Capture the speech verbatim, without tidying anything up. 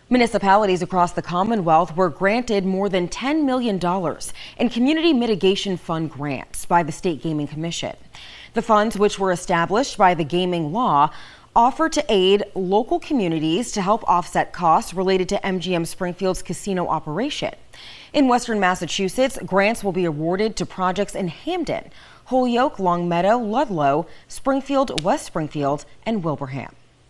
Municipalities across the Commonwealth were granted more than ten million dollars in Community Mitigation Fund grants by the State Gaming Commission. The funds, which were established by the gaming law, offer to aid local communities to help offset costs related to M G M Springfield's casino operation. In Western Massachusetts, grants will be awarded to projects in Hamden, Holyoke, Longmeadow, Ludlow, Springfield, West Springfield, and Wilbraham.